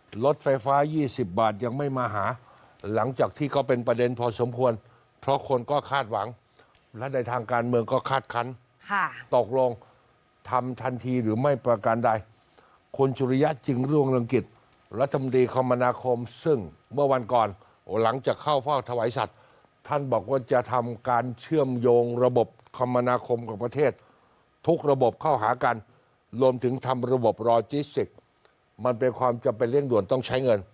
รถไฟฟ้า20 บาทยังไม่มาหาหลังจากที่ก็เป็นประเด็นพอสมควรเพราะคนก็คาดหวังและในทางการเมืองก็คาดคั้นตกลงทำทันทีหรือไม่ประการใดคุณสุริยะจึงรุ่งเรืองกิจรัฐมนตรีคมนาคมซึ่งเมื่อวันก่อนหลังจากเข้าเฝ้าถวายสัตย์ท่านบอกว่าจะทำการเชื่อมโยงระบบคมนาคมของประเทศทุกระบบเข้าหากันรวมถึงทำระบบโลจิสติกส์มันเป็นความจำเป็นเร่งด่วนต้องใช้เงิน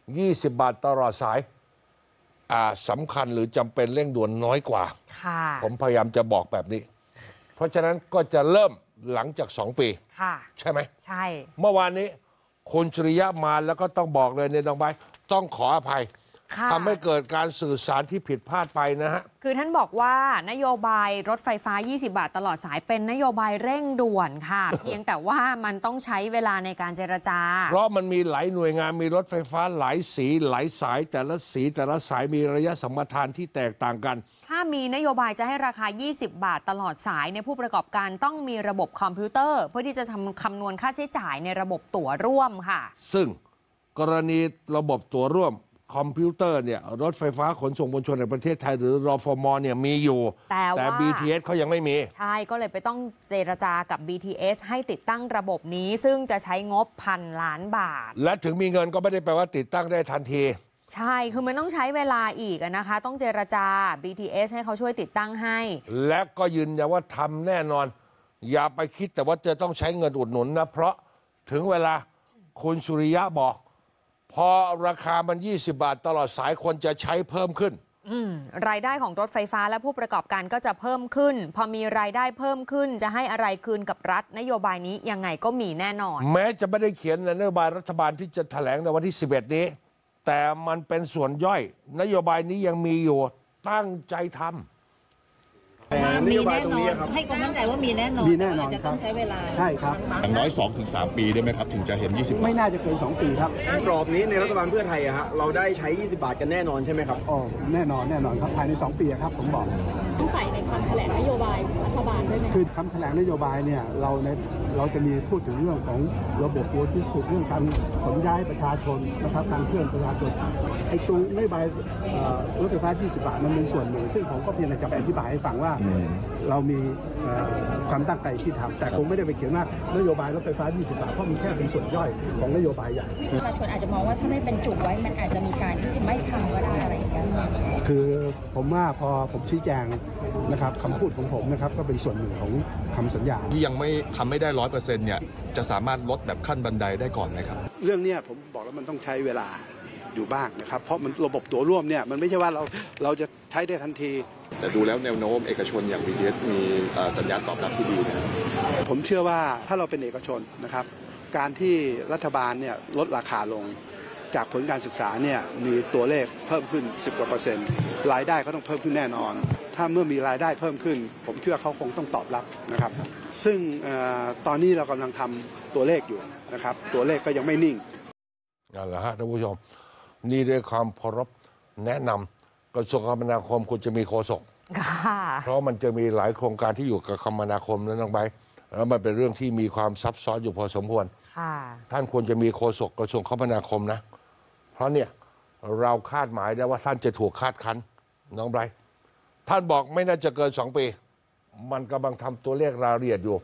20 บาทตลอดสายสำคัญหรือจำเป็นเร่งด่วนน้อยกว่าผมพยายามจะบอกแบบนี้เพราะฉะนั้นก็จะเริ่มหลังจาก2 ปีใช่ไหมใช่เมื่อวานนี้คุณสุริยะมาแล้วก็ต้องบอกเลยในน้องใบต้องขออภัยทำให้เกิดการสื่อสารที่ผิดพลาดไปนะฮะคือท่านบอกว่านโยบายรถไฟฟ้า20 บาทตลอดสายเป็นนโยบายเร่งด่วนค่ะ เพียงแต่ว่ามันต้องใช้เวลาในการเจรจาเพราะมันมีหลายหน่วยงานมีรถไฟฟ้าหลายสีหลายสายแต่ละสีแต่ละสายมีระยะสัมปทานที่แตกต่างกันถ้ามีนโยบายจะให้ราคา20 บาทตลอดสายในผู้ประกอบการต้องมีระบบคอมพิวเตอร์เพื่อที่จะคำนวณค่าใช้จ่ายในระบบตั๋วร่วมค่ะซึ่งกรณีระบบตั๋วร่วมคอมพิวเตอร์เนี่ยรถไฟฟ้าขนส่งมวลชนแห่งประเทศไทยหรือรฟมเนี่ยมีอยู่แต่ BTS เขายังไม่มีใช่ก็เลยไปต้องเจรจากับ BTS ให้ติดตั้งระบบนี้ซึ่งจะใช้งบ1,000 ล้านบาทและถึงมีเงินก็ไม่ได้แปลว่าติดตั้งได้ทันทีใช่คือมันต้องใช้เวลาอีกนะคะต้องเจรจา BTS ให้เขาช่วยติดตั้งให้และก็ยืนยันว่าทำแน่นอนอย่าไปคิดแต่ว่าจะต้องใช้เงินอุดหนุนนะเพราะถึงเวลาคุณสุริยะบอกพอราคามัน20 บาทตลอดสายคนจะใช้เพิ่มขึ้นรายได้ของรถไฟฟ้าและผู้ประกอบการก็จะเพิ่มขึ้นพอมีรายได้เพิ่มขึ้นจะให้อะไรคืนกับรัฐนโยบายนี้ยังไงก็มีแน่นอนแม้จะไม่ได้เขียนในนโยบายรัฐบาลที่จะแถลงในวันที่11นี้แต่มันเป็นส่วนย่อยนโยบายนี้ยังมีอยู่ตั้งใจทำมีแน่นอนให้ความมั่นใจว่ามีแน่นอนมีแน่นอนจะต้องใช้เวลาใช่ครับอย่างน้อย 2-3 ปีได้ไหมครับถึงจะเห็น20 ไม่น่าจะเกิน2 ปีครับกรอบนี้ในรัฐบาลเพื่อไทยอะฮะเราได้ใช้20 บาทกันแน่นอนใช่ไหมครับอ๋อแน่นอนครับภายใน2 ปีครับผมบอกต้องใส่ในคำแถลงนโยบายรัฐบาลด้วยไหมคือคำแถลงนโยบายเนี่ยเราจะมีพูดถึงเรื่องของระบบโลจิสติกส์เรื่องการขนย้ายประชาชนนะครับการเคลื่อนประชาชนไอ้ตรงนโยบายรถไฟฟ้า20 บาทมันเป็นส่วนหนึ่งซึ่งผมก็เพียงแต่จะอธิบายให้ฟังว่าเรามีความตั้งใจที่ทำแต่คงไม่ได้ไปเขียนว่านโยบายรถไฟฟ้า20 บาทเพราะมันแค่เป็นส่วนย่อยของนโยบายใหญ่ประชาชนอาจจะมองว่าถ้าไม่เป็นจุดไว้มันอาจจะมีการที่ไม่ทำก็ได้อะไรอย่างเงี้ยคือผมว่าพอผมชี้แจงนะครับคำพูดของผมนะครับก็เป็นส่วนหนึ่งของคำสัญญาที่ยังไม่ทำไม่ได้100%เนี่ยจะสามารถลดแบบขั้นบันไดได้ก่อนไหมครับเรื่องนี้ผมบอกแล้วมันต้องใช้เวลาอยู่บ้างนะครับเพราะมันระบบตั๋วร่วมเนี่ยมันไม่ใช่ว่าเราจะใช้ได้ทันทีแต่ดูแล้วแนวโน้มเอกชนอย่าง BTS มีสัญญาณตอบรับที่ดีนะครับผมเชื่อว่าถ้าเราเป็นเอกชนนะครับการที่รัฐบาลเนี่ยลดราคาลงจากผลการศึกษาเนี่ยมีตัวเลขเพิ่มขึ้น10 กว่า%รายได้ก็ต้องเพิ่มขึ้นแน่นอนถ้าเมื่อมีรายได้เพิ่มขึ้นผมเชื่อเขาคงต้องตอบรับนะครับซึ่งตอนนี้เรากำลังทำตัวเลขอยู่นะครับตัวเลขก็ยังไม่นิ่งนั่นแหละฮะท่านผู้ชมนี่ด้วยความเคารพแนะนำกระทรวงคมนาคมควรจะมีโฆษกเพราะมันจะมีหลายโครงการที่อยู่กับคมนาคมนั้นลงไปแล้วมันเป็นเรื่องที่มีความซับซ้อนอยู่พอสมควรท่านควรจะมีโฆษกกระทรวงคมนาคมนะเพราะเนี่ยเราคาดหมายได้ว่าท่านจะถูกคาดคั้นน้องไบรท์ท่านบอกไม่น่าจะเกิน2 ปีมันกำลังทำตัวเลขรายละเอียดอยู่